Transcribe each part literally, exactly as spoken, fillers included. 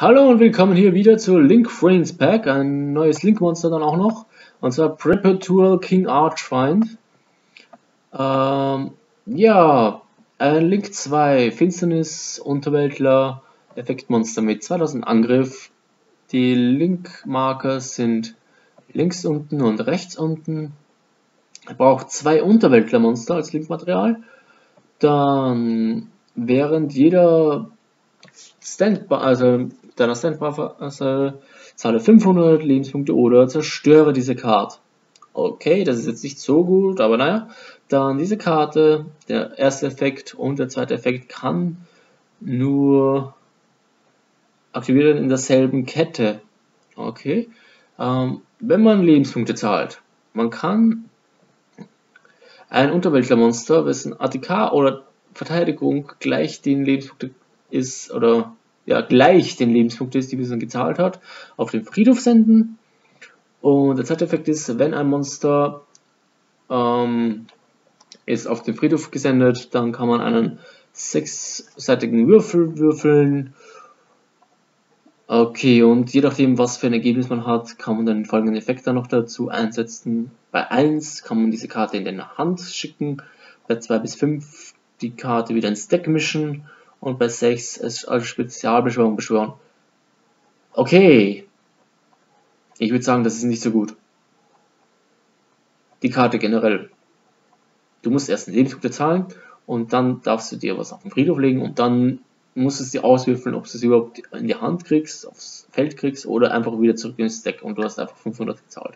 Hallo und willkommen hier wieder zu Link Friends Pack, ein neues Link-Monster dann auch noch, und zwar Perpetual King Archfiend. Ähm, ja, ein Link zwei, Finsternis, Unterweltler, Effektmonster mit zweitausend Angriff. Die Link-Marker sind links unten und rechts unten. Er braucht zwei Unterweltler-Monster als Linkmaterial. Dann während jeder Standbar, also deiner Standbar, also zahle fünfhundert Lebenspunkte oder zerstöre diese Karte. Okay, das ist jetzt nicht so gut, aber naja. Dann diese Karte, der erste Effekt und der zweite Effekt kann nur aktiviert werden in derselben Kette. Okay. Ähm, wenn man Lebenspunkte zahlt, man kann ein Unterweltlermonster, wessen A T K oder Verteidigung gleich den Lebenspunkte ist, oder ja, gleich den Lebenspunkte ist, die Person gezahlt hat, auf den Friedhof senden. Und der zweite Effekt ist, wenn ein Monster ähm, ist auf den Friedhof gesendet, dann kann man einen sechsseitigen Würfel würfeln. Okay, und je nachdem, was für ein Ergebnis man hat, kann man dann den folgenden Effekt dann noch dazu einsetzen. Bei eins kann man diese Karte in der Hand schicken, bei zwei bis fünf die Karte wieder ins Deck mischen und bei sechs es als Spezialbeschwörung beschwören. Okay, ich würde sagen, das ist nicht so gut. Die Karte generell. Du musst erst einen Lebenspunkte zahlen und dann darfst du dir was auf den Friedhof legen und dann musst du es dir auswürfeln, ob du es überhaupt in die Hand kriegst, aufs Feld kriegst oder einfach wieder zurück ins Deck und du hast einfach fünfhundert gezahlt.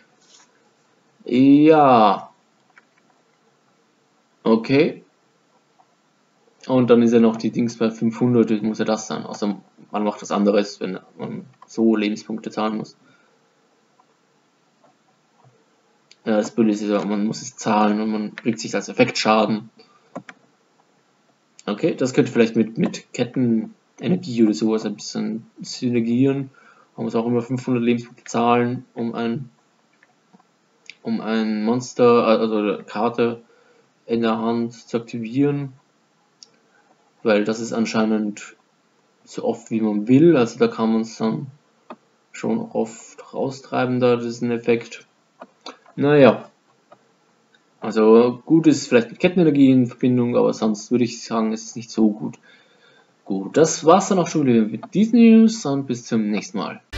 Ja. Okay. Und dann ist ja noch die Dings bei fünfhundert, muss ja das sein. Außer man macht was anderes, wenn man so Lebenspunkte zahlen muss. Ja, das Blöde ist ja, man muss es zahlen und man kriegt sich als Effektschaden. Okay, das könnte vielleicht mit, mit Kettenenergie oder sowas ein bisschen synergieren. Man muss auch immer fünfhundert Lebenspunkte zahlen, um ein, um ein Monster, also eine Karte in der Hand zu aktivieren. Weil das ist anscheinend so oft wie man will, also da kann man es dann schon oft raustreiben, da das ist ein Effekt. Naja. Also gut ist vielleicht mit Kettenenergie in Verbindung, aber sonst würde ich sagen, es ist nicht so gut. Gut, das war's dann auch schon wieder mit diesen News und bis zum nächsten Mal.